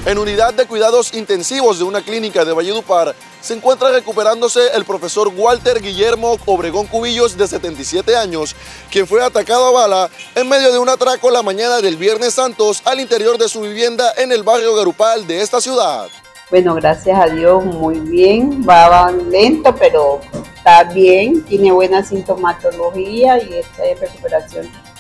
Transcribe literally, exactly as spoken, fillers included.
En unidad de cuidados intensivos de una clínica de Valledupar se encuentra recuperándose el profesor Walter Guillermo Obregón Cubillos, de setenta y siete años, quien fue atacado a bala en medio de un atraco la mañana del Viernes Santos al interior de su vivienda en el barrio Garupal de esta ciudad. Bueno, gracias a Dios, muy bien, va, va lento, pero está bien, tiene buena sintomatología y está en recuperación.